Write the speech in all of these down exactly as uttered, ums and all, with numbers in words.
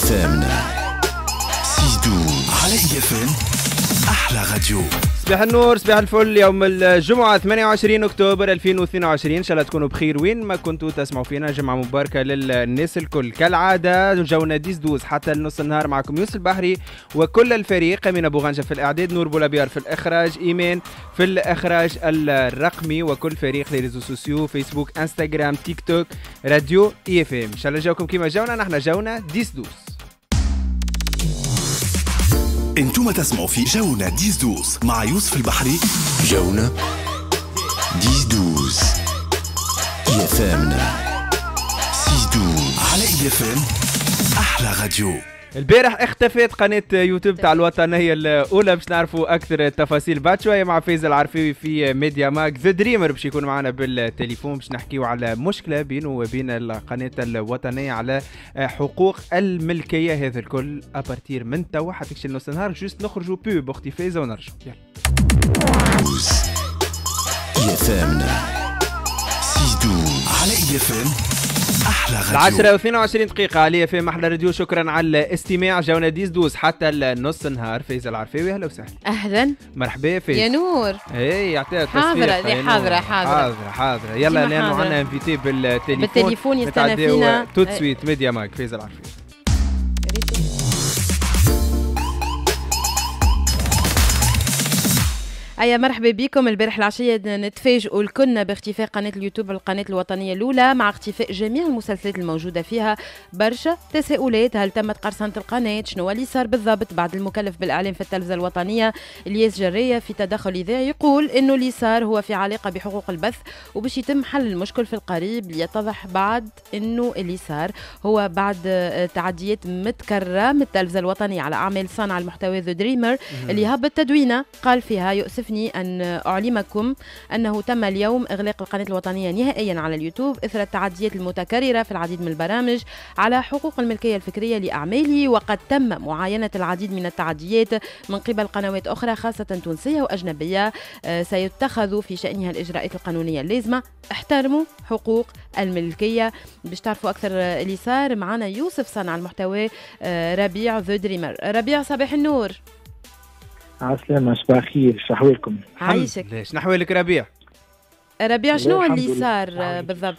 ثامنة سيدو على اي اف ام احلى راديو. صباح النور، صباح الفل. يوم الجمعة ثمانية وعشرين أكتوبر ألفين واثنين وعشرين، إن شاء الله تكونوا بخير وين ما كنتوا تسمعوا فينا. جمعة مباركة للناس الكل. كالعادة جونا ديس دوز حتى النص النهار معكم يوسف البحري وكل الفريق. أمين أبو غنجة في الإعداد، نور بولابيار في الإخراج، إيمان في الإخراج الرقمي، وكل فريق لي ريزو سوسيو فيسبوك انستغرام تيك توك راديو اي اف ام. إن شاء الله جاوكم كيما جونا، نحن جونا ديس دوز. انتم تسمعوا في جونا ديس دوز مع يوسف البحري. جونا ديس دوز يا ثامنة سيدو على اي اف ام احلى راديو. البارح اختفت قناة يوتيوب تاع الوطنية الأولى، باش نعرفوا أكثر التفاصيل بعد شوية مع فايز العرفيوي في ميديا ماك. ذا دريمر باش يكون معنا بالتليفون، باش نحكيو على مشكلة بينه وبين القناة الوطنية على حقوق الملكية. هذا الكل أبارتير من توا حتى تكشي نص النهار. جوست نخرجوا بوب أختي فايزة ونرجعوا. يلا يا ثامنة سيدو على اي اف ام احلى راديو. العشرة واثنين وعشرين دقيقة على في احلى راديو. شكرا على الاستماع. جونا ديس دوز حتى النص النهار. فايزة العرفيوي اهلا وسهلا. اهلا مرحبا فايزة. يا نور. ايه يعطيها تصفيق. حاضرة دي حاضرة حاضرة حاضرة حاضرة. يلا لانه عندنا انفيتي بالتليفون بالتليفون يستنى فينا توت سويت ميديا ماك. فايزة العرفيوي. أيا مرحبا بكم. البارح العشية نتفاجئوا الكلنا باختفاء قناة اليوتيوب القناة الوطنية الأولى، مع اختفاء جميع المسلسلات الموجودة فيها. برشا تساؤلات، هل تمت قرصنة القناة؟ شنو اللي صار بالضبط؟ بعد المكلف بالإعلام في التلفزة الوطنية الياس جرية في تدخل إذاعي يقول إنه اللي صار هو في علاقة بحقوق البث، وباش يتم حل المشكل في القريب. ليتضح بعد إنه اللي صار هو بعد تعديات متكررة من التلفزة الوطنية على أعمال صانع المحتوى ذا دريمر اللي هبط تدوينة قال فيها: يؤسف أن أعلمكم أنه تم اليوم إغلاق القناة الوطنية نهائيا على اليوتيوب إثر التعديات المتكررة في العديد من البرامج على حقوق الملكية الفكرية لأعمالي، وقد تم معاينة العديد من التعديات من قبل قنوات أخرى خاصة تونسية وأجنبية. سيتخذ في شأنها الإجراءات القانونية اللازمة. احترموا حقوق الملكية. باش تعرفوا أكثر اللي صار معنا يوسف صانع المحتوى ربيع ذا دريمر. ربيع صباح النور. عسلامة، صباح الخير، شحوالكم؟ عايشك. ليش نحوالك ربيع؟ ربيع شنو اللي صار بالضبط؟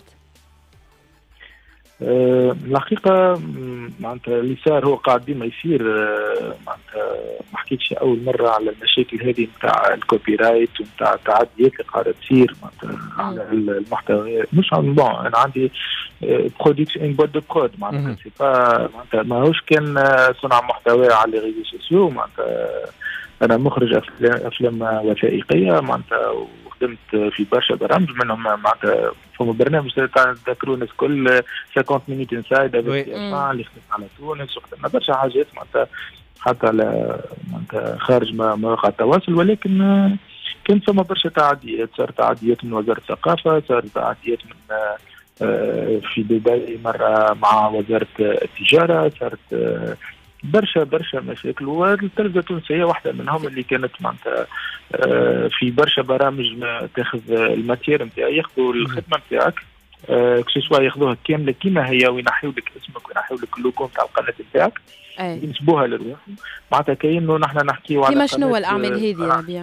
أه الحقيقة معناتها اللي صار هو قاعد ديما يصير. أه معناتها ما حكيتش أول مرة على المشاكل هذه نتاع الكوبي رايت ونتاع التعديات اللي قاعدة تصير معناتها على المحتوى. مش عن بون أنا عندي برودكشن ان بوت دو برود معناتها سي با معناتها ماهوش كان صنع محتوى على لي ريزو سوسيو. معناتها أنا مخرج أفلام, أفلام وثائقية معناتها، وخدمت في برشا برامج منهم معناتها فما برنامج تاع تذكروا الناس كل خمسين مينيت انسايد اللي خدمت على تونس، وخدمنا برشا حاجات معناتها حتى على معناتها خارج مواقع التواصل. ولكن كان فما برشا تعديات. صار تعديات من وزارة الثقافة، صار تعديات من في دبي مرة مع وزارة التجارة، صارت برشا برشا مشاكل. والتلفزة التونسية واحدة منهم اللي كانت معناتها في برشا برامج تاخذ الماتير نتاعي، ياخذوا الخدمة نتاعك كسوا ياخذوها كاملة كيما هي، وينحيوا لك اسمك وينحيوا لك اللوجو نتاع القناة نتاعك ينسبوها للروحهم. معناتها كأنه نحن نحكيو على كيما شنو الأعمال هذه ربيع؟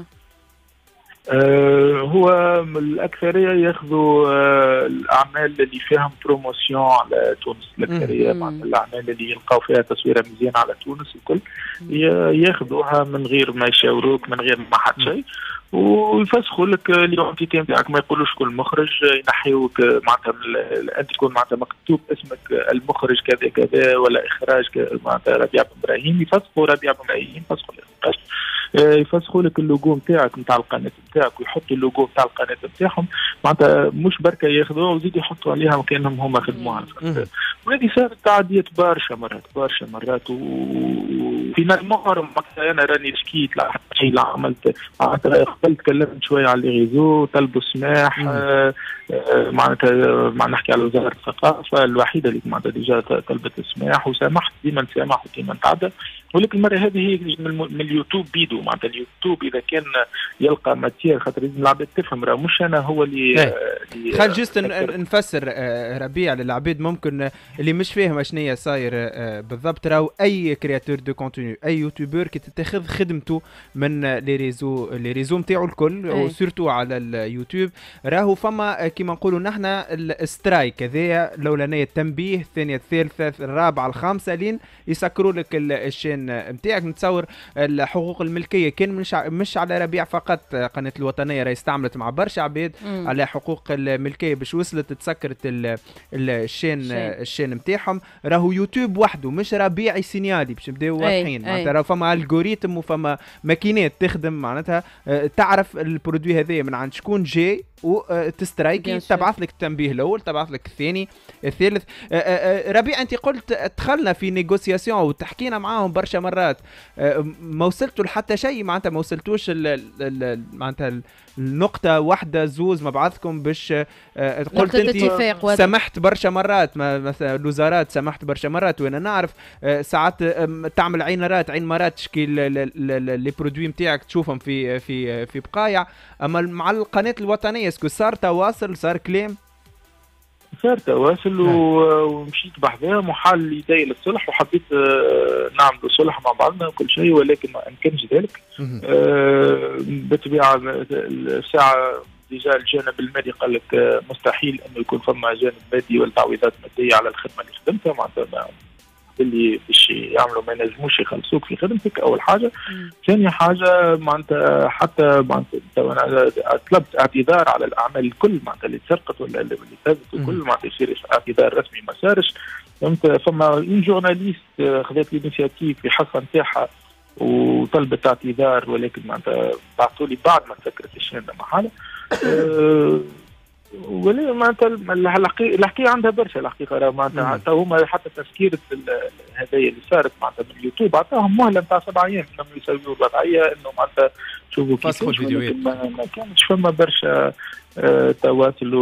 آه هو الأكثرية ياخذوا آه الأعمال اللي فيها بروموسيون على تونس. الأكثرية معناتها الأعمال اللي يلقاو فيها تصويرة مزيانة على تونس الكل ياخذوها من غير ما يشاوروك، من غير ما حد شيء، ويفسخوا لك اليونتيتي نتاعك. ما يقولوش كل مخرج، ينحيوك معناتها انت تكون معناتها مكتوب اسمك المخرج كذا كذا ولا اخراج معناتها ربيع بن ابراهيم، يفسخوا ربيع بن ابراهيم، يفسخوا الاخراج، يفسخوا لك اللوجو نتاعك نتاع القناه نتاعك، ويحطوا اللوجو نتاع القناه نتاعهم. معناتها مش بركه ياخذوها ويزيدوا يحطوا عليها وكانهم هما خدموها. وهذه صارت تعديات برشا مرات برشا مرات. وفينا المغرب انا راني شكيت لا شيء لا عملت. قبل تكلمت شويه على لي ريزو، طلبوا سماح آه آه معناتها مع نحكي على وزاره الثقافه الوحيده اللي معناتها ديجا طلبت السماح وسامحت. ديما نسامح وديما نتعدى. ولكن المره هذه هي من اليوتيوب بيدو، معناتها اليوتيوب اذا كان يلقى ماتير، خاطر لازم العباد تفهم، راه مش انا هو اللي خل جست نفسر ربيع للعباد ممكن اللي مش فاهم شنو صاير بالضبط. راهو اي كرياتور دو كونتوني، اي يوتيوبر كي تتخذ خدمته من لي ريزو لي ريزو نتاعو الكل وسورتو على اليوتيوب، راهو فما كيما نقولوا نحن السترايك هذايا الاولانيه التنبيه، الثانيه الثالثه الرابعه الخامسه لين يسكروا لك الشين نتاعك. نتصور الحقوق الملكيه كان مش مش على ربيع فقط، قناه الوطنيه راهي استعملت مع برشا عباد على حقوق الملكيه باش وصلت تسكرت الشين الشين نتاعهم. راهو يوتيوب وحده مش ربيع سينيالي باش نبداو واضحين، معناتها راه فما الجوريتم وفما ماكينات تخدم معناتها تعرف البرودوي هذايا من عند شكون جاي وتسترايكي، تبعث لك التنبيه الاول، تبعث لك الثاني الثالث. ربيع انت قلت دخلنا في نيغوسياسيون وتحكينا معاهم برشا مرات، ما وصلتوا لحتى شيء، معناتها ما وصلتوش معناتها النقطة واحدة زوز ما بعضكم باش قلت انت سمحت برشا مرات، مثلا الوزارات سمحت برشا مرات، وانا نعرف ساعات تعمل عينرات عين مرات تشكي لي برودوي نتاعك تشوفهم في في في بقايع. اما مع القناة الوطنية اسكو صار تواصل، صار كلام؟ صار تواصل ومشيت بحذاهم وحال يدي للصلح، وحبيت نعمل صلح مع بعضنا وكل شيء، ولكن ما امكنش ذلك. بالطبيعه الساعه ديجا الجانب المالي قال لك مستحيل انه يكون فما جانب مادي ولا تعويضات ماديه على الخدمه اللي خدمتها، معناتها اللي باش يعملوا ما ينجموش يخلصوك في خدمتك اول حاجه. ثاني حاجه معناتها حتى معناتها طلبت اعتذار على الاعمال الكل معناتها اللي تسرقت ولا اللي فازت الكل، معناتها يصير اعتذار رسمي ما صارش. فهمت؟ فما اون جورناليست خذت الانيشيتيف في حصه نتاعها وطلبت اعتذار، ولكن معناتها بعثوا لي بعد ما سكرت الشهاده محاله. ولا معناتها الحكايه عندها برشا الحقيقه، راه معناتها حتى هما حتى تسكيره هذايا اللي صارت معناتها من اليوتيوب عطاهم مهله نتاع سبع ايام انهم يسويوا الوضعيه، انه معناتها شوفوا كيفاش ما كانش فما برشا تواصل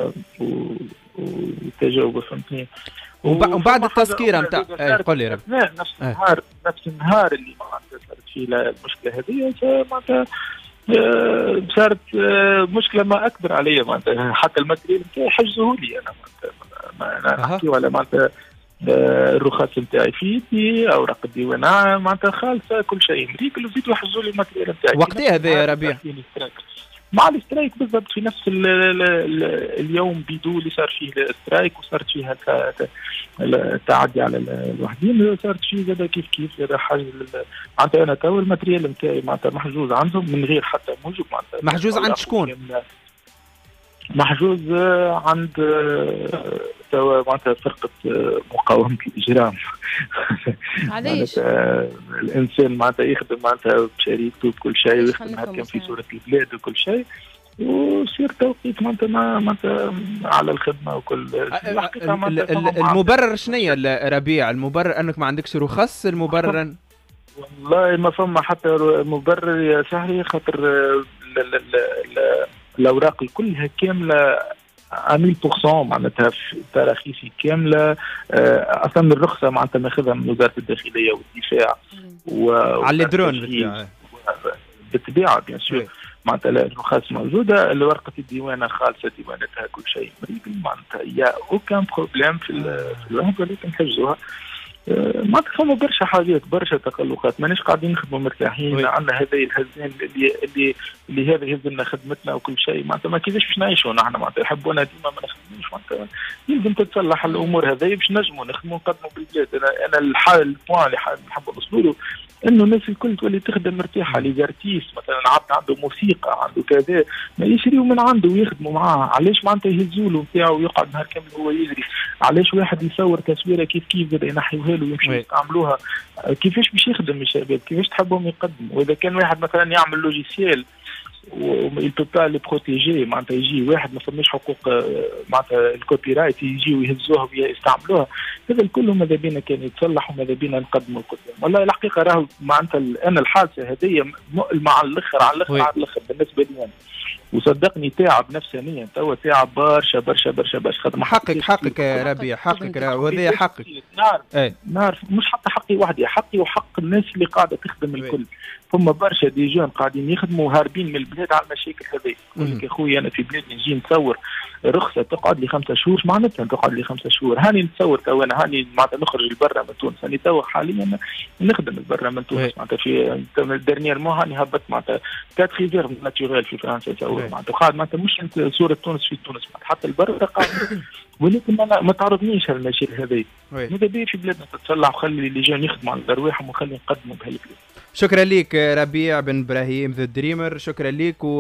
وتجاوب، فهمتني. ومن بعد التسكيره نتاع قول لي نفس النهار نفس النهار اللي معناتها صارت فيه المشكله هذه، معناتها صارت مشكله ما اقدر عليها، معناتها حتى الماتريال نتاعي حجزوه لي انا، معناتها انا نحكي على معناتها الرخص نتاعي في يدي، اوراق الديوان معناتها خالصه كل شيء مريكل، وزيدوا يحجزوا لي الماتريال نتاعي. وقتها هذا يا ربيع مع الاسترايك بالضبط في نفس ال ال ال اليوم بيدو اللي صار فيه الاسترايك وصارت فيها التعدي على الوحدين، صارت فيه زاد كيف كيف زاد حاجه معناتها انا تو الماتريال نتاعي معناتها محجوز عندهم من غير حتى موجب. معناتها محجوز عند شكون؟ محجوز عند توا معناتها فرقه مقاومه الاجرام. علاش؟ الانسان معناتها يخدم معناتها بشريكته بكل شيء، ويخدم هكا في صوره البلاد وكل شيء، وصير توقيت معناتها معناتها على الخدمه وكل. المبرر شنيا ربيع؟ المبرر انك ما عندكش رخص؟ المبرر والله ما فما حتى مبرر يا سهري، خاطر الاوراق كلها كامله مية بالمية معناتها في تراخيصي كامله. اصلا الرخصه معناتها ماخذها من وزاره الداخليه والدفاع و على الدرون بالطبيعه بالطبيعه بيان سور، معناتها الرخص موجوده، ورقه الديوانه خالصه ديوانتها كل شيء مريقل، معناتها يا اوكان بروبليم في الواحد، ولكن حجزوها. معناتها فما برشا حاجات برشا تقلقات، ماناش قاعدين نخدموا مرتاحين، عندنا هذا الهزان اللي اللي اللي هذا يهز لنا خدمتنا وكل شيء، معناتها ما كيفاش باش نعيشوا نحن، معناتها يحبونا ديما ما نخدموش، معناتها يلزم تتصلح الامور هذه باش نجموا نخدموا نقدموا بالبلاد. انا انا الحال البوان اللي نحب نوصلوا له انه الناس الكل تولي تخدم مرتاحه. لي زارتيست مثلا عبد عنده موسيقى عنده كذا ما يشريوا من عنده ويخدموا معاه، علاش معناتها يهزوا له نتاعو ويقعد نهار كامل هو يجري؟ علاش واحد يصور تصويره كيف كيف بدا ينحيوها له ويمشي يستعملوها؟ كيفاش باش يخدم الشباب؟ كيفاش تحبهم يقدموا؟ واذا كان واحد مثلا يعمل لوجيسيال ويل بو با لي بروتيجي، معناتها يجي واحد ما فماش حقوق معناتها الكوبي رايت يجي ويهزوها ويستعملوها، هذا الكل ماذا بينا كان يتصلح وماذا بينا نقدموا القدام. والله الحقيقه راهو معناتها انا الحادثه هذه مؤلمه على الاخر على الاخر على الاخر بالنسبه لي انا، وصدقني تعب نفسانيا توا، تعب برشا برشا برشا برشا. خاطر حقك حقك يا ربيع، حقك وهذا حقك. نعرف ايه. نعرف مش حتى حقي وحدي، حقي وحق الناس اللي قاعده تخدم الكل. ثم برشا دي جون قاعدين يخدموا هاربين من البلاد على المشاكل هذه. يقول لك يا خويا انا في بلادي نجي نتصور رخصه تقعد لي خمسة شهور، معناتها تقعد لي خمسة شهور. هاني نتصور تو انا هاني معناتها نخرج لبرا من تونس، هاني تو حاليا نخدم لبرا من تونس معناتها في الدرنيير مو هاني هبط معناتها كات ريزيرف ناتشورال في فرنسا تصور معناتها قاعد معناتها مش صوره تونس في تونس معناتها حتى البرا قاعد ولكن ما ما تعرضنيش هالمشاكل هذه. ماذا بيه في بلادنا تتصلح وخلي اللي جايين يخدموا على ارواحهم وخلي نقدموا بهالبلاد. شكرا ليك ربيع بن ابراهيم ذا دريمر، شكرا ليك. و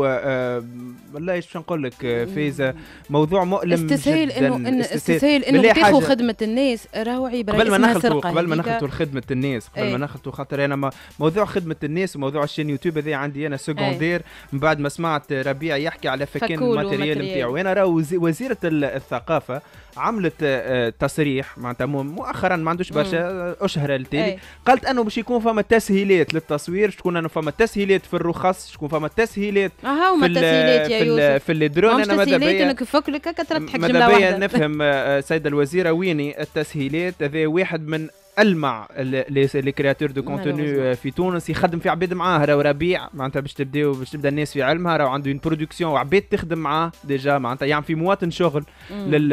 والله ايش نقول لك فايزه، موضوع مؤلم استسهال جدا. انه استسهال انه تاخذ خدمه الناس راهو عيب قبل ما نخلطوا قبل ما نخلطوا خدمه الناس قبل ما نخلطوا خاطر انا موضوع خدمه الناس وموضوع الشين يوتيوب هذا عندي انا سكوندير من بعد ما سمعت ربيع يحكي على فكين الماتيريال نتاعو. انا راه وزيره الثقافه عملت تصريح معناتها مؤخرا ما عندوش برشا اشهر التالي، قالت انه باش يكون فما تسهيلات للتصوير، شكون انه فما تسهيلات في الرخص، شكون فما تسهيلات اه هما تسهيلات يا يوسف في الدرون. انا ماذا بيا انك فك لك كثرت حق جمله واحده. ماذا بيا نفهم سيده الوزيره ويني التسهيلات. هذا واحد من المع لي كرياتور دو كونتوني في تونس يخدم في عباد معاه. راهو ربيع معناتها باش تبداو باش تبدا الناس في علمها، راهو عنده اون برودكسيون وعباد تخدم معاه ديجا معناتها يعني في مواطن شغل لل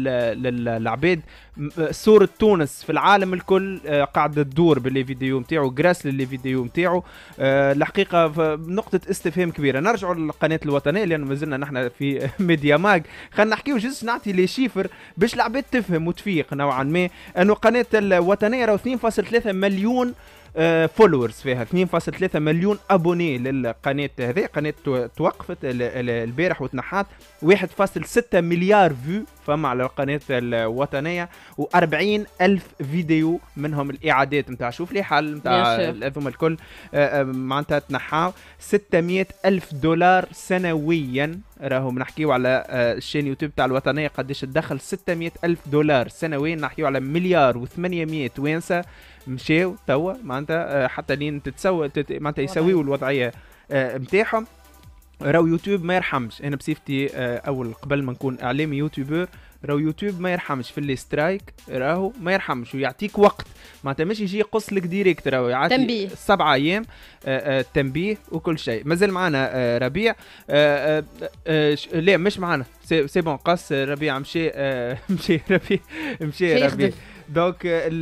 لل للعباد. صورة تونس في العالم الكل قاعدة تدور باللي فيديو نتاعو جراس للي فيديو نتاعو. الحقيقة نقطة استفهام كبيرة. نرجعوا للقناة الوطنية لأنه ما زلنا نحن في ميديا ماج، خلينا نحكيو جزء نعطي لي شيفر باش العباد تفهم وتفيق نوعا ما انه قناة الوطنية راهو اثنين فاصلة ثلاثة مليون فولورز فيها، اثنين فاصلة ثلاثة مليون ابوني للقناه هذه. قناه توقفت البارح وتنحات. واحد فاصلة ستة مليار فيو فما على القناه الوطنيه، وأربعين ألف فيديو منهم الاعادات نتاع شوف لي حل نتاع هذوما الكل معناتها تنحاو. ستمائة ألف دولار سنويا. راهو بنحكيو على الشين يوتيوب تاع الوطنيه قداش تدخل ستمائة ألف دولار سنويا، نحكيو على مليار وثمانمائة وانسه مشاو توا معناتها حتى لين تتسوى معناتها يسويوا الوضعيه نتاعهم. راهو يوتيوب ما يرحمش. انا بصفتي اول قبل ما نكون اعلامي يوتيوبر، راهو يوتيوب ما يرحمش في اللي سترايك، راهو ما يرحمش ويعطيك وقت معناتها مش يجي يقص لك ديريكت، راهو يعطي تنبيه سبعة ايام آآ آآ تنبيه وكل شيء. مازال معنا ربيع آآ آآ لا مش معنا سي, سي بون قص ربيع مشي مشي ربيع مشي ربيع. دونك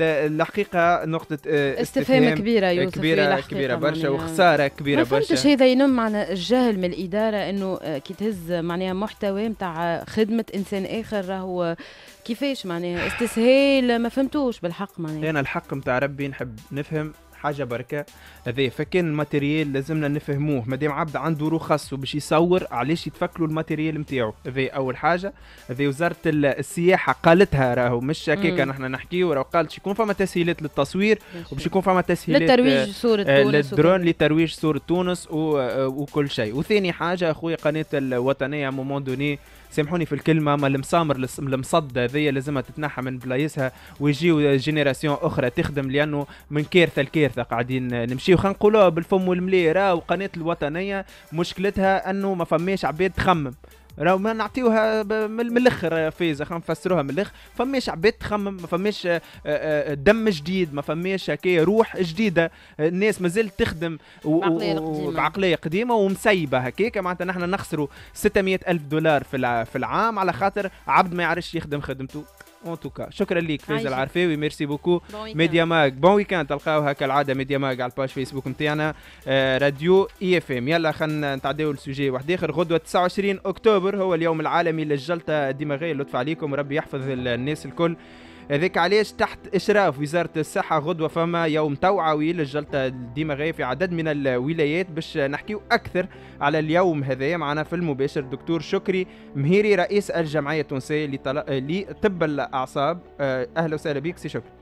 الحقيقه نقطه استفهام كبيره يوسف، كبيره كبيره برشا وخساره كبيره برشا. ما فهمتش هذا ينم معنا الجهل من الاداره انه كي تهز معناها محتوى نتاع خدمه انسان اخر راهو كيفاش معناها استسهال، ما فهمتوش بالحق معناها. انا الحق نتاع ربي نحب نفهم حاجه بركه هذا، فكان الماتيريال لازمنا نفهموه. مادام عبد عنده رخص وباش يصور علاش يتفكلوا الماتيريال نتاعو، هذه اول حاجه. هذه وزاره السياحه قالتها، راهو مش هكاك نحن نحكيو، راهو قالت يكون فما تسهيلات للتصوير وباش يكون فما تسهيلات للترويج صوره تونس للدرون لترويج صوره تونس وكل شيء. وثاني حاجه اخويا قناه الوطنيه مومون دوني سامحوني في الكلمه، ما المسامر المصد هذيا لازمها تتنحى من بلايصها ويجيو جينيراسيون اخرى تخدم، لانه من كارثه لكارثه قاعدين نمشيو. خلينا نقولوها بالفم والملي، راه وقناه الوطنيه مشكلتها انه ما فماش عباد تخمم. راهو ما نعطيوها من الاخر فايزه، خلينا نفسروها من الاخر. فماش عباد تخمم، ما فماش دم جديد، ما فماش هكايا روح جديده. الناس مازالت تخدم بعقليه قديمه ومسيبه هكاك. معناتها نحن نخسروا ستمائة ألف دولار في في العام على خاطر عبد ما يعرفش يخدم خدمته. اون توكا شكرا ليك فايز العرفاوي، ميرسي بوكو. ميديا ماج بون ويكاند، تلقاوها كالعاده ميديا ماج على الباج فيسبوك نتاعنا آه راديو اي اف ام. يلا خلينا نتعداو لسوجي واحد اخر. غدوه تسعة وعشرين اكتوبر هو اليوم العالمي للجلطه الدماغيه. لطف عليكم وربي يحفظ الناس الكل. هذاك علاش تحت إشراف وزارة الصحة غدوة فما يوم توعوي للجلطة الدماغية في عدد من الولايات. باش نحكيو أكثر على اليوم هذا معنا في المباشر دكتور شكري مهيري رئيس الجمعية التونسية لطب الأعصاب. أهلا وسهلا بك سي شكري.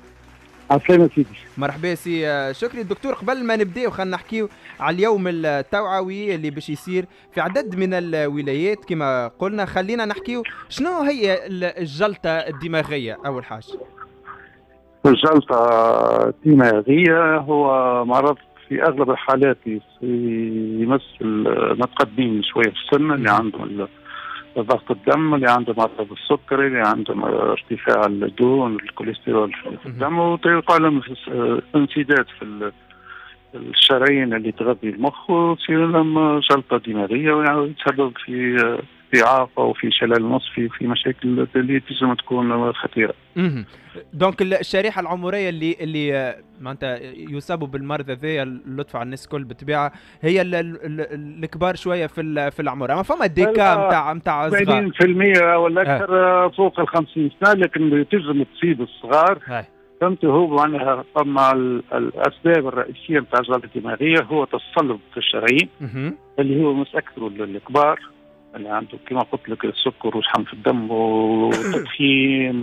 عسلامة سيدي. مرحبا سي شكري. الدكتور قبل ما نبداو خلينا نحكيو على اليوم التوعوي اللي باش يصير في عدد من الولايات كما قلنا. خلينا نحكيو شنو هي الجلطة الدماغية أول حاجة. الجلطة الدماغية هو مرض في اغلب الحالات يمس المتقدمين شويه في السن، اللي عندهم ضغط الدم، اللي عندهم مرض السكري، اللي عندهم ارتفاع الدهون الكوليسترول في الدم، وتلقى لهم انسداد في الشرايين اللي تغذي المخ، وتصير لهم جلطه دماغيه ويتسبب في في إعاقة وفي شلل نصفي وفي مشاكل اللي تنجم تكون خطيرة. اها دونك الشريحة العمرية اللي اللي معناتها يصابوا بالمرض هذايا اللطف على الناس الكل بالطبيعة هي ال ال الكبار شوية في في العمر، اما فما ديكا نتاع نتاع صغار سبعين بالمئة ولا أكثر آه. فوق ال خمسين سنة، لكن تنجم تصيب الصغار. هاي. فهمت، هو معناها فما الأسباب الرئيسية نتاع الجلطة الدماغية هو تصلب في الشرايين اللي هو مش أكثر الكبار اللي عنده كما قلت لك السكر وشحم في الدم والتدخين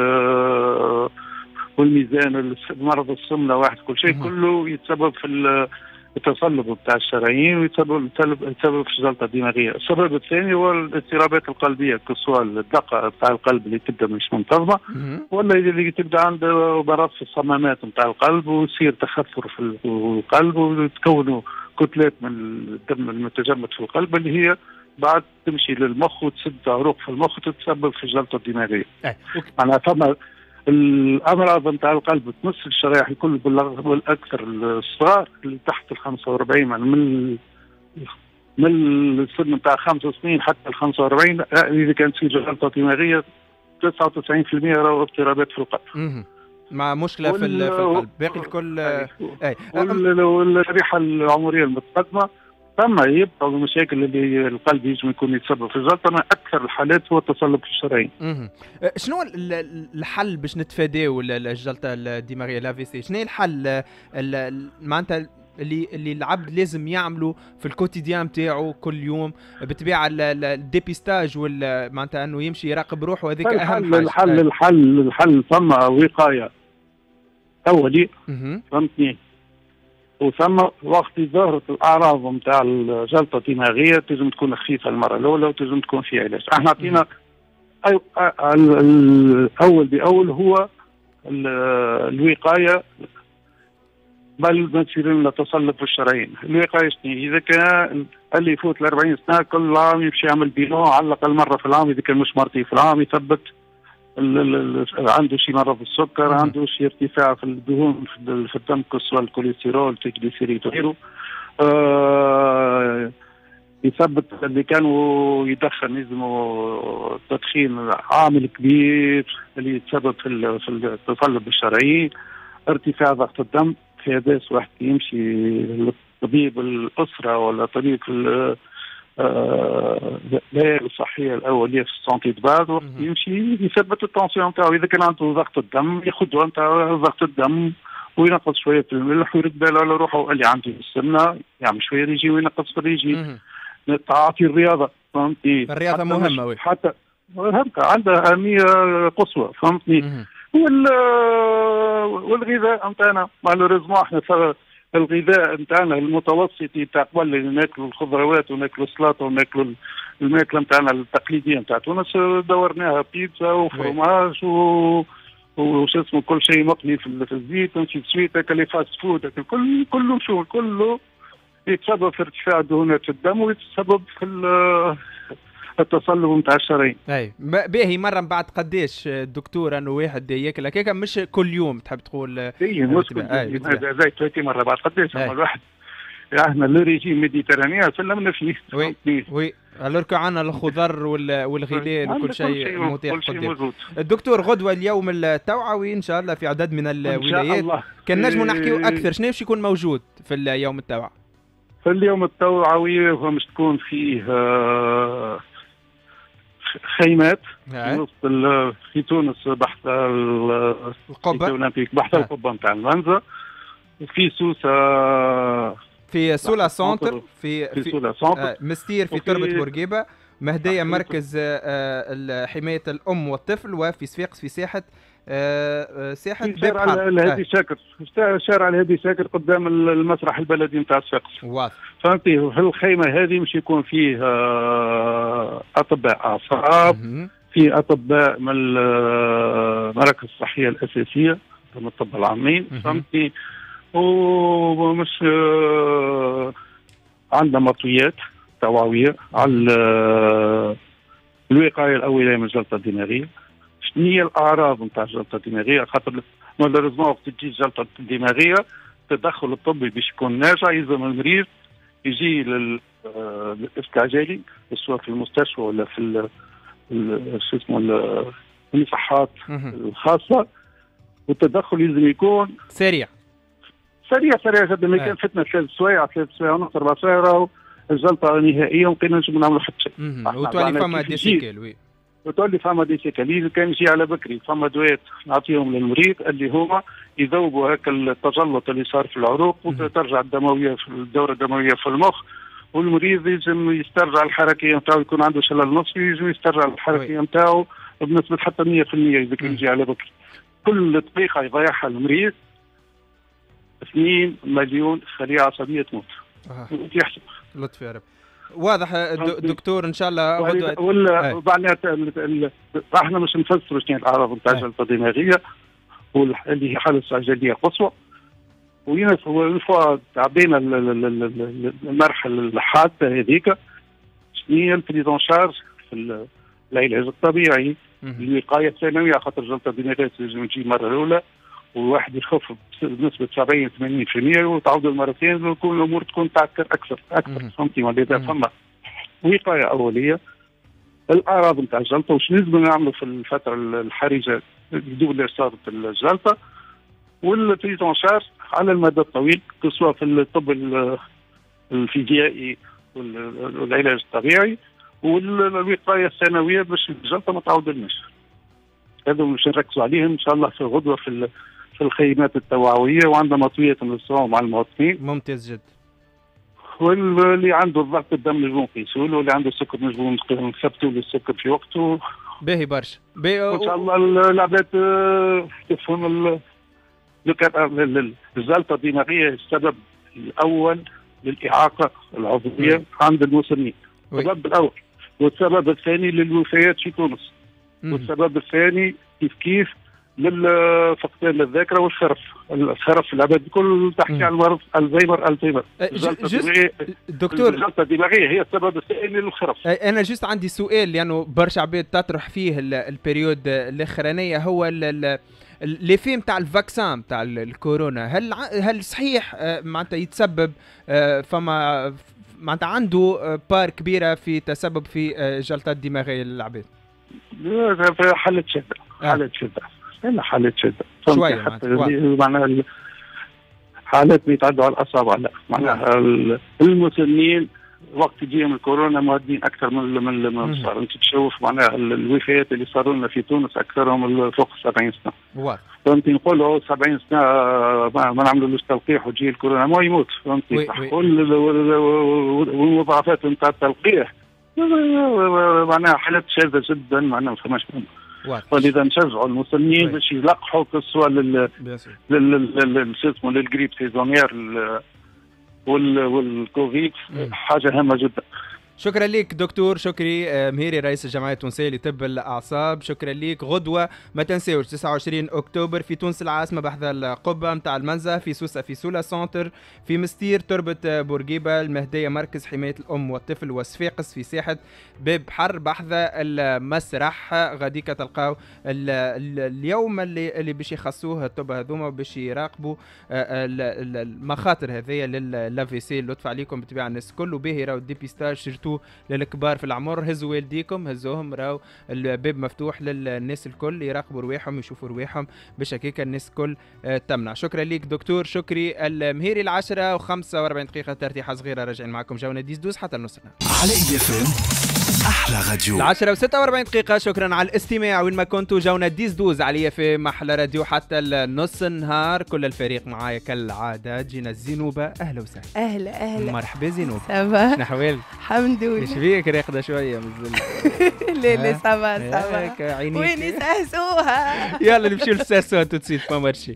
والميزان مرض السمنه واحد كل شيء كله يتسبب في التصلب بتاع الشرايين ويتسبب يتسبب في الجلطه الدماغيه. السبب الثاني هو الاضطرابات القلبية، كسوة الدقه بتاع القلب اللي تبدا مش منتظمه ولا اللي تبدا عند مرض في الصمامات بتاع القلب ويصير تخثر في القلب ويتكونوا كتلات من الدم المتجمد في القلب اللي هي بعد تمشي للمخ وتسد عروق في المخ وتتسبب في الجلطه الدماغيه. معناها فما الامراض نتاع القلب تمس الشرايح الكل بالاكثر الصغار اللي تحت ال خمسة وأربعين، يعني من من السن نتاع خمس سنين حتى ال خمسة وأربعين اذا كانت في جلطه دماغيه تسعة وتسعين بالمئة راهو اضطرابات في القلب. مع مشكله في, في القلب، باقي الكل اي. والشريحه العمريه المتقدمه ثم يبقى المشاكل اللي القلب يجم يكون يتسبب في الجلطه، من اكثر الحالات هو التصلب في الشرايين. شنو الحل باش نتفاداو الجلطه الدماغيه لا في سي؟ شنو الحل معناتها اللي اللي العبد لازم يعمله في الكوتيديان نتاعو كل يوم بالطبيعه؟ الديبيستاج معناتها انه يمشي يراقب روحه، هذيك اهم حاجه. الحل الحل الحل ثم وقايه اولي، فهمتني؟ وثم وقت ظهرت الاعراض نتاع الجلطه الدماغيه تلزم تكون خفيفه المره الاولى وتلزم تكون في علاج. احنا عطينا الاول باول هو الوقايه، بل ما تصير لنا تصلب في الشرايين. الوقايه شنو؟ اذا كان اللي يفوت ال أربعين سنه كل عام يمشي يعمل بينو على الاقل مره في العام، اذا كان مش مرتين في العام يثبت عنده شي مرض السكر، عنده شي ارتفاع في الدهون في الدم كسوة الكوليسترول تريغليسيريد وغيره. آه يثبت اللي كانوا يدخن يلزموا التدخين عامل كبير اللي يتسبب في في التصلب الشرايين. ارتفاع ضغط الدم في هذا واحد يمشي لطبيب الاسره ولا طبيب العناية الصحية الأولية في السونتي دباز، وقت يمشي يثبت التنسيون نتاعو. إذا كان عنده ضغط الدم ياخذ دواء نتاع ضغط الدم وينقص شوية في الملح ويرد باله على روحه. اللي عنده السمنة يعمل شوية ريجي وينقص في الريجي. تعاطي الرياضة، فهمتني؟ الرياضة مهمة وي. حتى عندها أهمية قصوى، فهمتني؟ وال والغذاء نتاعنا مالوريزمون احنا الغذاء نتاعنا المتوسطي تاع قبل ناكلوا الخضروات وناكلوا السلطه وناكلوا الماكله نتاعنا التقليديه نتاع تونس دورناها بيتزا وفرماج و وش اسمه كل شيء مقلي في الزيت ونشي سويت هكا فاست فود كل كله شو كله يتسبب في ارتفاع الدهونات في الدم ويتسبب في التصلب نتاع الشرايين. اي باهي مره من بعد قداش الدكتور انه واحد ياكل هكاك مش كل يوم تحب تقول؟ اي مش كل يوم، هذا زي ثلاثين مره بعد قداش الواحد احنا لو ريجيم ميديتراني سلمنا فيه. وي وي الوركو عنا الخضر والغلال وكل شيء متاح قدام. الدكتور غدوه اليوم التوعوي ان شاء الله في عدد من الولايات، كان نجموا نحكيو اكثر شنو باش يكون موجود في اليوم التوعوي؟ في اليوم التوعوي هو مش تكون فيه خيمات في تونس بحث القبه الاولمبيك، بحث القبه نتاع المنزه، وفي سوسه في سولا سونتر في في, في سولا سونتر آه مستير في تربه بورقيبه، مهديه مركز آه حمايه الام والطفل، وفي صفاقس في ساحه آه ساحه باب حار الهادي شاكر، شارع الهادي شاكر قدام المسرح البلدي نتاع صفاقس. واضح فهمتي؟ في الخيمه هذه مش يكون فيه آه اطباء اعصاب، في اطباء من المراكز الصحيه الاساسيه من الطب العامين، فهمتي؟ ومش آه عندنا مطويات توعويه على الوقايه الاوليه من الجلطه الدماغيه. شنو هي الاعراض نتاع الجلطه الدماغيه؟ خاطر مالوريزمون وقت تجي الجلطه الدماغيه التدخل الطبي باش يكون ناجع يلزم المريض يجي للاستعجالي سواء في المستشفى ولا في شو اسمه المصحات الخاصه، والتدخل يلزم يكون سريع سريع سريع جدا. ما كان فتنا ثلاث سوايع ثلاث سوايع ونص اربع سوايع الجلطه نهائيه وممكن نجم نعملوا حتى شيء. وتولي فما ديسيكل وي وتولي فما ديسيكل. كان يجي على بكري فما دوات نعطيهم للمريض اللي هما يذوبوا هكا التجلط اللي صار في العروق وترجع الدمويه في الدوره الدمويه في المخ، والمريض يلزم يسترجع الحركيه نتاعو. يكون عنده شلل نصفي يلزم يسترجع الحركيه نتاعو بنسبه حتى مية بالمية اذا كان يجي على بكري. كل دقيقه يضيعها المريض اثنين مليون خليه عصبيه تموت. آه. يحسب لطف يا رب. واضح دكتور ان شاء الله غدوه. ولا معناتها احنا مش نفسروا شنو الاعراض نتاع الجلطه الدماغيه واللي هي حاله استعجاليه قصوى، وينفع تعبينا المرحله الحاده هذيك شنو هي البريزون شارج في العلاج الطبيعي. الوقايه الثانويه خاطر الجلطه الدماغيه لازم تجي مره الاولى والواحد يخف بنسبه سبعين ثمانين بالمية وتعود المرتين ويكون الامور تكون تعكر اكثر اكثر فهمتي. ولذا فما وقايه اوليه. الاعراض نتاع الجلطه وش لازم نعملوا في الفتره الحرجه بدون اصابه الجلطه، والبريزون شارج على المدى الطويل سواء في الطب الفيزيائي والعلاج الطبيعي والوقايه الثانويه باش الجلطه ما تعاودلناش. هذا مش نركزوا عليهم ان شاء الله في غدوه في في الخيمات التوعويه، وعندنا مطويه نوصلوها مع المواطنين. ممتاز جدا. واللي عنده ضغط الدم نجمو نقيسوا له، واللي عنده السكر نجمو نثبتوا له السكر في وقته. باهي برشا. ان شاء الله العباد تفهم الجلطه الدماغيه السبب الاول للاعاقه العضويه عند المسنين. السبب الاول. والسبب الثاني للوفيات في تونس. والسبب الثاني كيف كيف للفقدان الذاكره والخرف. الخرف العباد الكل تحكي عن مرض الزهايمر الزهايمر. دكتور الجلطه الدماغيه هي السبب الثاني للخرف. انا جست عندي سؤال لانه برشا عباد تطرح فيه البريود الاخرانيه، هو اللي فيه نتاع الفاكسان نتاع الكورونا، هل هل صحيح معناتها يتسبب فما معناتها عنده بار كبيره في تسبب في جلطات دماغيه للعباد؟ حالة شدة حالة شدة لا حالة شدة شوية معناها حالات بيتعدوا على الأصابع. لا معناها المسنين وقت يجيهم الكورونا مهدين أكثر من من من صار. أنت تشوف معناها الوفيات اللي صاروا لنا في تونس أكثرهم فوق سبعين سنة. واضح. فهمتي نقولوا سبعين سنة ما نعملوش تلقيح وتجي الكورونا ما يموت. فهمتي والمضاعفات نتاع التلقيح معناها حالات شاذة جدا معناها ما فماش منها. ولذا نشجعوا المسنين باش يلقحوا سواء لل لل شو اسمه للجريب سيزونيير والكوفيد حاجه هامه جدا. شكرا لك دكتور شكري مهيري رئيس الجمعيه التونسيه لطب الاعصاب. شكرا لك. غدوه ما تنساوش تسعة وعشرين اكتوبر في تونس العاصمه بحذا القبه نتاع المنزه، في سوسه في سولا سونتر، في مستير تربه بورقيبه، المهديه مركز حمايه الام والطفل، وصفاقس في ساحه باب حر بحذا المسرح. غاديك تلقاو اليوم اللي اللي باش يخصوه الطب هذوما باش يراقبوا المخاطر هذيا للافيسي. اللطف عليكم بطبيعه الناس كله باهي راهو ديبيستاج سيرتو للكبار في العمر. هزوا والديكم هزوهم راهو الباب مفتوح للناس الكل يراقبوا رواحهم يشوفوا رواحهم باش هكاك الناس الكل تمنع. شكرا ليك دكتور شكري المهيري. العشرة وخمسة وأربعين دقيقة ترتيحة صغيرة راجعين معكم جونا ديس دوس حتى النص على اي اف ام احلى راديو. العشرة وستة وأربعين دقيقة. شكرا على الاستماع وين ما كنتوا جونا ديس دوز على في احلى راديو حتى النص النهار. كل الفريق معايا كالعادة. جينا الزينوبة اهلا وسهلا. اهلا اهلا مرحبا زينوبة. سافا شنو احوالك؟ الحمد لله. ايش بيك راقدة شوية مازال؟ لا لا سافا سافا. وين يساسوها؟ يلا نمشيو للساسوها تو تسيت ما مرشي.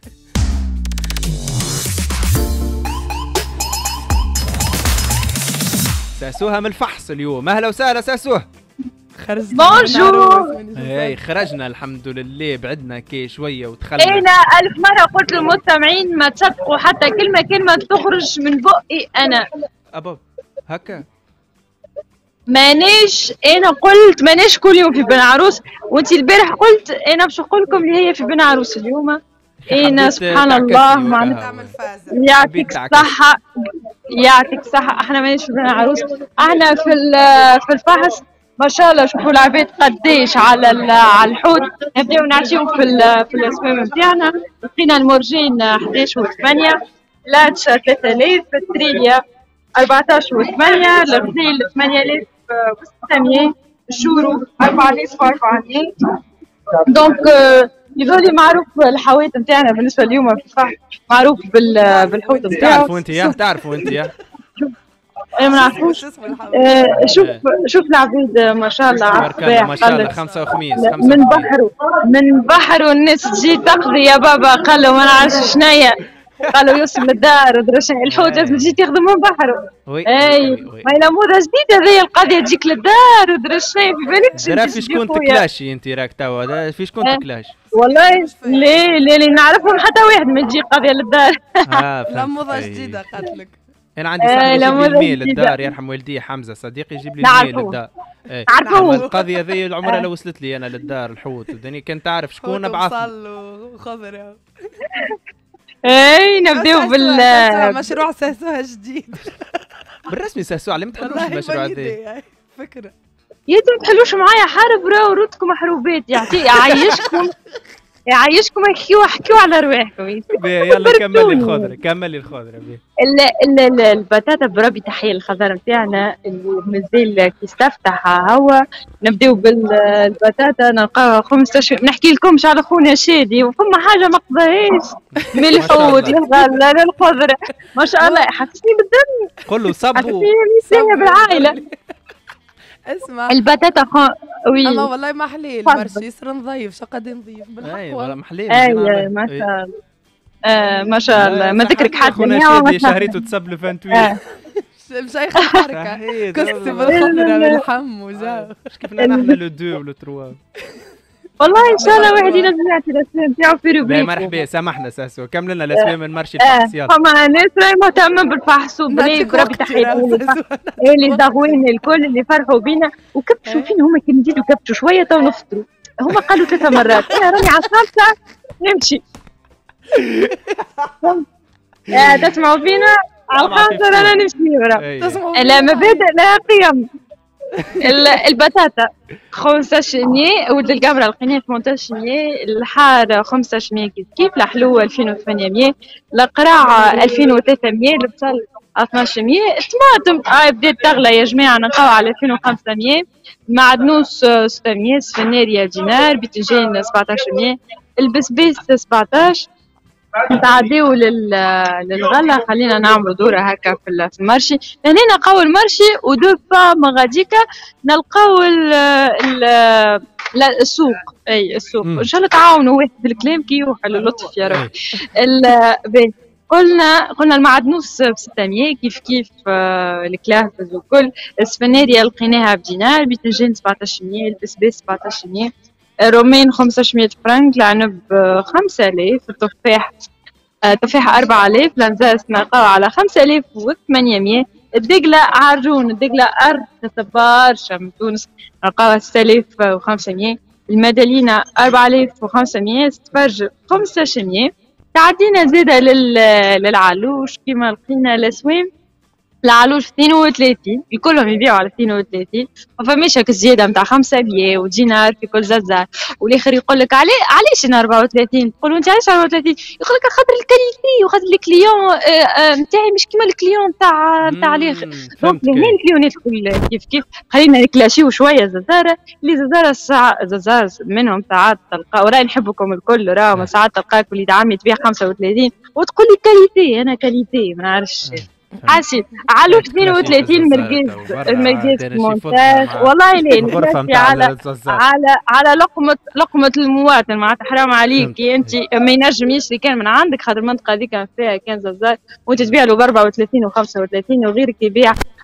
ساسوها من الفحص اليوم. اهلا وسهلا ساسوها. خرجنا بونجور. اي خرجنا الحمد لله، بعدنا كي شويه ودخلنا. انا الف مره قلت للمستمعين ما تصدقوا حتى كلمه كلمه تخرج من بقي انا. ابا هكا مانيش انا قلت مانيش كل يوم في بن عروس، وانت البارح قلت انا باش نقول لكم اللي هي في بن عروس اليوم. انا سبحان الله معناتها يعطيك الصحة يعطيك الصحة. احنا مانيش في بن عروس، احنا في في الفحص ما شاء الله. شوفوا العباد قديش على على الحوت. نبداو نعطيهم في في الاسماء نتاعنا. لقينا المرجين احداش وثمانية، لاتشا ثلاثة آلاف، تريليا أربعطاش وثمانية، الغزيل ثمانية آلاف وستمية، الشورو أربعة آلاف وأربعمية. دونك يظهر معروف الحوات نتاعنا بالنسبه اليوم في الفحص معروف بالحوت نتاعو. تعرفوا انت يا تعرفوا انت يا انا ما نعرفوش. شوف شوف العبيد ما شاء الله عالصباح ما شاء الله خمسة وخميس من بحره من بحره الناس تجي تقضي يا بابا. قالوا ما نعرفش شنيا، قالوا يوصل للدار ودرشني الحوت لازم تجي تخدم من بحره. اي ما هي موضه جديده هذه القضيه، تجيك للدار ودرشني في بالكش. ترى في شكون تكلاشي انت راك توا في شكون تكلاش؟ والله لا لا لا نعرفهم حتى واحد ما تجي قضيه للدار. اه لا موضه جديده قالت لك. انا عندي صاحبي يجيب لي الميل للدار يرحم والديه حمزه صديقي يجيب لي الميل للدار. نعرفوه القضيه ذي العمره لو وصلت لي انا للدار الحوت ودني كنت عارف شكون ابعث خضر. اي نبداو بال مشروع ساسوها جديد. بالرسمي ساسوها ليه ما تحلوش المشروع هذا؟ فكره يا انتوا ما تحلوش معايا حارب راهو رودكم حروبات يعطي يعيشكم يعيشكم احكيوا احكيوا على رواحكم. يلا كملي الخضره كملي الخضره. البطاطا بربي تحيه الخضر نتاعنا اللي مازال كي استفتح هوا. نبداو بالبطاطا نلقاوها خمسطاش. نحكي لكمش على خونا شادي وفما حاجه ما قضاهاش من الحوت للغله للخضره ما شاء الله. حسسني بالدم قول له صبوا حسسني بالعائله. اسمع البطاطا خ... وي اما والله ما حليل مرشي يصير نضيف شو قد نضيف بالحق. اي والله ما حليل. اي ما شاء الله آه ما شاء الله ما ذكرك حد خونا شهريته تسب له فانتوي مشايخ الحركه كسب الخضره بالحم وجا كيفنا نحن لو دو ولو تروا. والله ان شاء الله واحد ينزل يعطي الاسماء نتاعو في روبريك. مرحبا سامحنا ساسو كمل لنا الاسماء من مرشي الفحص. يلا فما ناس راهي مهتمه بالفحص وبلاي بربي تحيه اللي ضغوين الكل اللي فرحوا بينا وكبشوا فينا. هما كي نزيدوا كبشوا شويه تو نفطروا. هما قالوا ثلاث مرات انا راني على الخامسه نمشي. تسمعوا فينا على الخامسه رانا نمشي ورا. لا مبادئ لا قيم. البطاطا خمسطاش مية ولد القمرة لقيناه ثمنطاش مية، الحار خمسطاش مية كيف كيف، الحلوة ألفين وثمانمية، القراع ألفين وثلاثمية، البصل اثناش مية، الطماطم آه بدات تغلى يا جماعة نلقاو على ألفين وخمسمية، المعدنوس ستمية، سفناريا دينار، باذنجان سبعطاش مية، البسبيس سبعطاش. نتعداو للغلا خلينا نعملوا دوره هكا في المرشي. هنا نلقاو المرشي ودو با مغاديكا نلقاو السوق. اي السوق ان شاء الله تعاونوا واحد بالكلام كي يوحل اللطف يا رب. قلنا قلنا المعدنوس ب ستمية كيف كيف آه الكلاهفز وكل. السفناريا لقيناها بدينار، باذنجان سبعطاش مية، البسباس سبعطاش مية، الرومين خمسطاش مية فرنك، العنب خمسة آلاف، التفاح التفاح أربعة آلاف، الانزاز نلقاو على خمسة آلاف وثمانمية، الدقلة عرجون الدقلة أرخص برشا من تونس نلقاوها ستة آلاف وخمسمية، المدالينة أربعة آلاف وخمسمية، السفرج خمسطاش مية. تعدينا زادة للعلوش كيما لقينا الأسوام. العلوش اثنين وثلاثين الكلهم يبيعوا على اثنين وثلاثين، ما فماش هاك الزياده نتاع خمسة مية ودينار في كل زازار. والاخر يقول لك علي علاش انا أربعة وثلاثين؟ تقول له انت علاش أربعة وثلاثين؟ يقول لك خاطر الكاليتي وخاطر الكليون نتاعي مش كيما الكليون نتاع نتاع الاخر. دونك هنا الكليونات الكل كيف كيف. خلينا نكلاشيو شويه زازاره اللي زازاره الساعه زازار منهم ساعات تلقى وراي نحبكم الكل راهو ساعات تلقاك وليد عمي تبيع خمسة وثلاثين وتقول لي كاليتي. انا كاليتي ما نعرفش حاسي علوش اثنين وثلاثين مرقز المرقز مونتاج والله لا على على على لقمه لقمه المواطن معناتها حرام عليك انت ما ينجم يشري كان من عندك خاطر المنطقه هذيك فيها كان زازار وانت تبيع له ب أربعة وثلاثين و خمسة وثلاثين وغيرك يبيع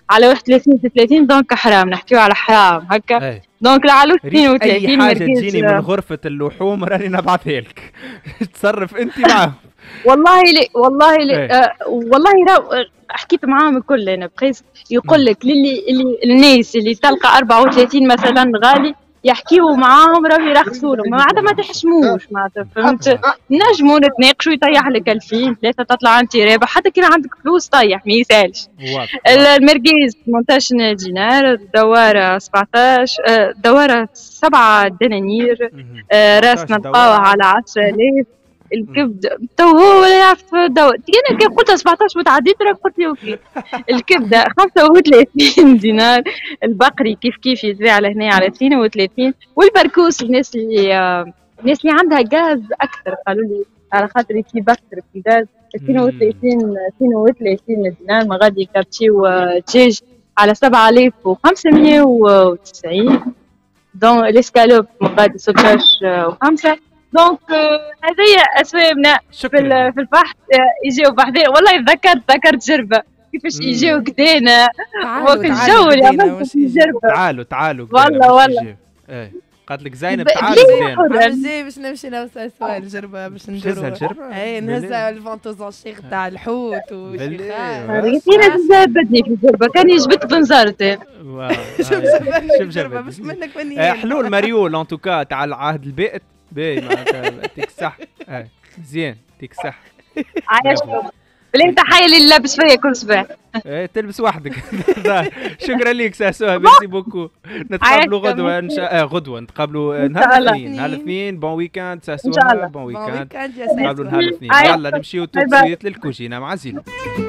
على واحد وثلاثين في ثلاثين دونك حرام نحكيو على حرام هكا. دونك لعلو اثنين وثلاثين اي حاجه تجيني من غرفه اللحوم راني نبعثها لك. تصرف انت معاهم. والله لي والله لي آه والله راو حكيت معاهم الكل انا بقيس يقول لك للي اللي الناس اللي تلقى أربعة وثلاثين مثلا غالي يحكيوا معاهم راهو يرخصوا لهم معناتها ما تحشموش معناتها فهمت. نجموا نتناقشوا يطيح لك ألفين ثلاثه تطلع انت رابح حتى كي عندك فلوس طيح ما يسالش. المرقيز ثمانية عشر دينار الدواره سبعطاش الدواره سبعة دنانير راس نلقاوه على عشرة آلاف. الكبده تو هو ولا يعرف الدواء انا كي قلت سبعطاش وتعديت راك قلت لي اوكي. الكبده خمسة وثلاثين دينار البقري كيف كيف يتباع لهنا على اثنين وثلاثين. والبركوس الناس اللي الناس اللي عندها غاز اكثر قالوا لي على خاطر كي بكثر في غاز اثنين وثلاثين اثنين وثلاثين دينار ما غادي كابتشيو دجاج على سبعة آلاف وخمسمية وتسعين. دون الاسكالوب ما غادي ستة عشر وخمسة. دونك هذه اسبابنا في في البحث. يجيو بحذين والله تذكرت ذكرت جربه كيفاش يجيو كدينا وقت الجو اللي عملت جربه. تعالوا تعالوا والله والله ايه قالت لك زينب تعالوا كدينا جاي باش نمشي نوصل سؤال جربه باش نديروا اي نهز الفونتوزونشير تاع الحوت وشيخان فينا بدني في الجربه كان يجبد بنزرتين. شوف جربه باش منك فنيين حلول مريول ان توكا تاع العهد البائت باهي معناتها يعطيك الصح. اه مزيان يعطيك الصح. عايشكم بلا تحيه اللي لابس فيا كل صباح. ايه تلبس وحدك. شكرا لك ساسوها ميرسي بوكو. نتقابلوا غدوه ان شاء الله. غدوه نتقابلوا نهار الاثنين. نهار الاثنين بون ويكاند ساسوها بون ويكاند. نتقابلوا نهار الاثنين. يلا نمشيو توت للكوجينه مع زينو.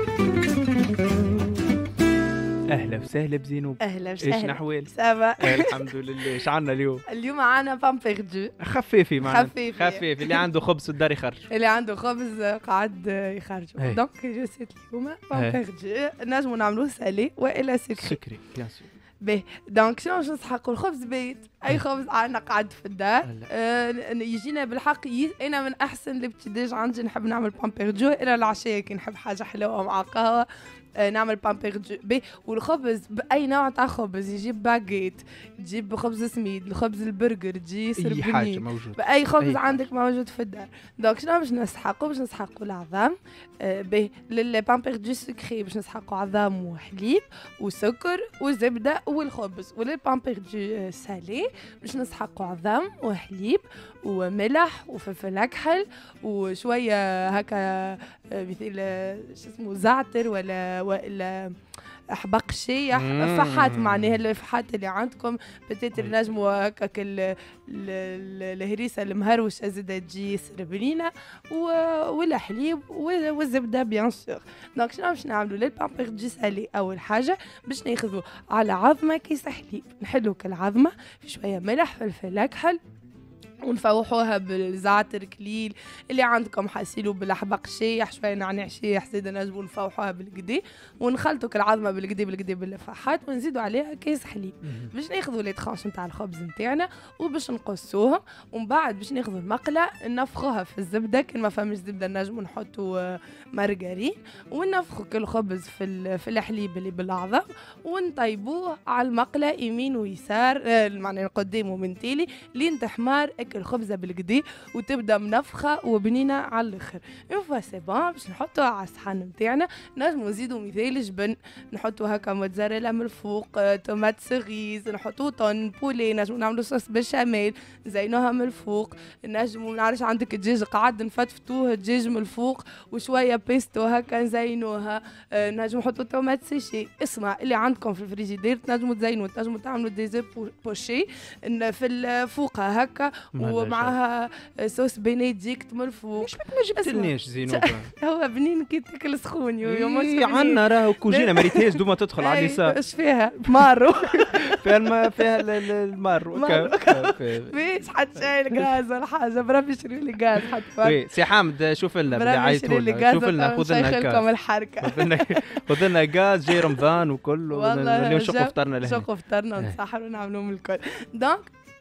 اهلا وسهلا بزينوب. اهلا وسهلا. ايش نحوال؟ سافا الحمد لله. ايش عندنا اليوم؟ اليوم معنا بام بيردو خفيفي معنا خفيفي خفيفي اللي عنده خبز في الدار يخرج. اللي عنده خبز قاعد يخرجوا. دونك جو سيت اليوم بام بيردو نجموا نعملوه سالي والا سكري. سكري بيان سور. باهي دونك شنو باش نسحقوا الخبز بيت اي خبز عندنا قاعد في الدار. آه يجينا بالحق ي... انا من احسن الابتداج عندي نحب نعمل بام بيردو الى العشاء كي نحب حاجه حلوه مع قهوه. آه نعمل بام بيردو بي والخبز باي نوع تاع خبز يجيب باغيت تجيب خبز سميد الخبز البرجر تجي سربني باي خبز أي عندك حاجة. موجود في الدار. دونك شنو باش نسحقوا باش نسحقوا العظام. آه بي للبام بيردو سكري باش نسحقوا عظام وحليب وسكر وزبده والخبز. وللبام بيردو سالي باش نسحقوا عظام وحليب وملح وفلفل اكحل وشويه هكا مثل شو اسمه زعتر ولا ولا احباق شيح فحات معناها الفحات اللي عندكم بتاتر نجموا هكاك الهريسه المهروشه زاده تجي سربرينه ولا حليب والزبده بيان سور. دونك شنو باش نعملوا للبام بيردو سالي اول حاجه باش ناخذوا على عظمه كيس حليب نحلوا كالعظمه في شويه ملح فلفل اكحل ونفوحوها بالزعتر كليل اللي عندكم حاسيلو بالاحباق شيح شويه نعناع شيح زيد نجمو نفوحوها بالقدي ونخلطوا كالعظمه بالقدي بالقدي بالفحات ونزيدوا عليها كيس حليب باش ناخذوا لي ترانش نتاع الخبز نتاعنا وباش نقصوها ومن بعد باش ناخذوا المقله نفخوها في الزبده كان ما فماش زبده نجمو نحطوا مارغرين ونفخوا كل خبز في في الحليب اللي بالعظم ونطيبوه على المقله يمين ويسار معناها قدام ومن تالي لين تحمر الخبزه بالقدي وتبدا منفخه وبنينه على الاخر. اون فوا سي بون باش نحطوها على الصحن نتاعنا نجمو نزيدو مثال جبن نحطو هكا موتزاريلا من الفوق طوماط سيريز نحطو طون بولي نجمو نعملو صوص بشاميل نزينوها من الفوق نجمو نعرفش عندك الدجاج قاعد نفتفتوه الدجاج من الفوق وشويه بيستو هكا نزينوها نجمو نحطو طوماط سيشي. اسمع اللي عندكم في الفريجيدير تنجمو تزينو تنجمو تعملو ديزي بوشي في الفوق هكا ومعها صوص بينيديكت من الفوق. مش ما جبتلناش زينوب هو بنين كي تاكل سخون يوم إيه عندنا راهو كوجينه مريتهاش دوما تدخل على اليسار. ايش فيها مارو فيها الم... فيها المارو فيش حتى شاي غاز ولا حاجه بربي شري لي غاز حتى. وي سي حامد شوف لنا بلي عيطوا لنا شوف لنا خذ لنا لكم الحركه خذ لنا خذ لنا غاز جاي رمضان وكله اليوم شقوا فطرنا لهنا شقوا فطرنا ونسحروا ونعملوا من الكل. دونك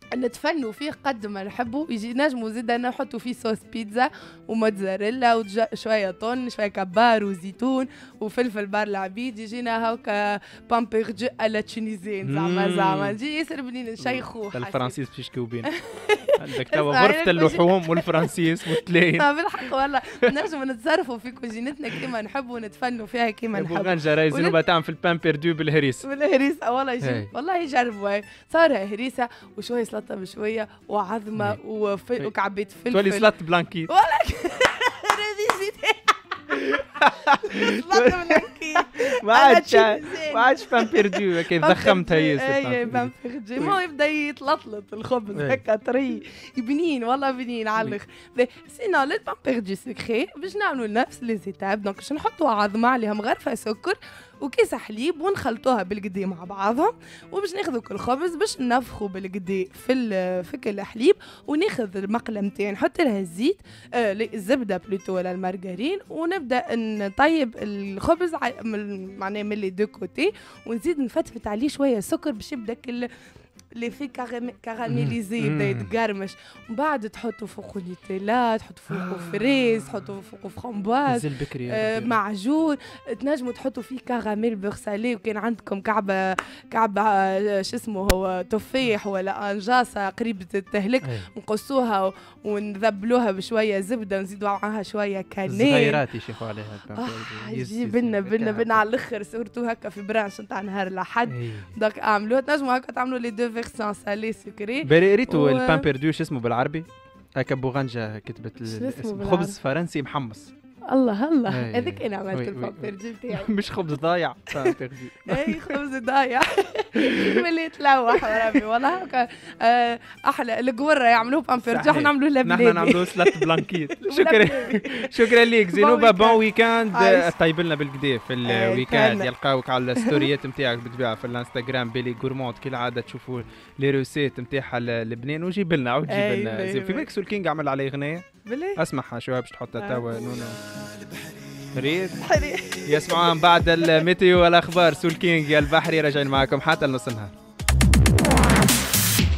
نتفنوا فيه قد ما نحبوا. يجي نجموا زيدا نحطوا فيه صوص بيتزا وموتزاريلا وشويه طن شويه كبار وزيتون وفلفل بار العبيد. يجينا هاكا بامبرجو على تونيزيين زعما زعما يجي ياسر بنين نشيخوه. الفرنسيس باش يشكيو بينا عندك توا غرفه اللحوم والفرنسيس والتلاين. بالحق والله نجموا نتصرفوا في كوجينتنا كيما نحبوا ونتفنوا فيها كيما نحبوا. بوغانجا راهي زنوبه تعمل في البان بيردو بالهريس بالهريسه والله يجي والله يجربوا صار هريسه وشويه سلطه بشويه وعظمه وفل... وكعبيت فلفل تولي سلطه بلانكيت والله سلطه بلانكيت ما عادش ما عادش بان بيردو كي ضخمتها ياسر. اي بان بيردو ما يبدا يتلطلط الخبز هكا طري بنين والله بنين على الاخر. سينا للبان بيردو سكري باش نعملوا نفس لي زيتاب. دونك باش نحطوا عظمه عليها مغرفه سكر وكيس حليب ونخلطوها بالقدي مع بعضهم. وباش ناخذوا كل خبز باش ننفخوا بالقدي في في كل حليب وناخذ المقله نتاعي نحط لها الزيت آه الزبده بلوتو ولا المارغرين ونبدا نطيب الخبز معناها من لي دو كوتي ونزيد نفتفت عليه شويه سكر باش يبدا كل لي في كاراميليزي يبدا يتقرمش. ومن بعد تحطوا فوقه نيتيلا تحطوا فوقه فريز تحطوا فوقه فرامبواز آه معجون. تنجموا تحطوا فيه كراميل بور سالي وكان عندكم كعبه كعبه آه شو اسمه هو تفاح ولا انجاصه قريبه التهلك نقصوها ونذبلوها بشويه زبده ونزيدوا معاها شويه كانيل صغيرات يشيخوا عليها. آه يجيب لنا بنا بنا على الاخر سورتو هكا في برانش نتاع نهار الاحد. دونك اعملوها تنجموا هكا تعملوا لي دو فيرسيون سالي سكري. بريتو و... البان بيردو شو اسمه بالعربي؟ هكا بوغانجا كتبت الاسم خبز فرنسي محمص. الله الله هذيك انا عملت البان بيردو تاعي مش خبز ضايع بان بيردو. اي خبز ضايع ملي تلوح وربي والله هكا آه احلى القوره يعملوه بان بيردو احنا نعملوه لبلادي نحن نعملوه سلطه بلانكيت. شكرا شكرا ليك زينوبه. بون ويكاند طيب لنا بالكدا في الويكاند. يلقاوك على الستوريات نتاعك بالطبيعه في الانستغرام بيلي غورموند كالعاده تشوفوا لي روسيت نتاعها اللبنان وجيب لنا او تجيب لنا. في بالك سول كينغ عمل عليه اغنيه اسمعها شويه باش تحطها توا نونو ريد يسمعوها من بعد الميتيو والاخبار. سول كينغ يا البحري راجعين معكم حتى النص النهار.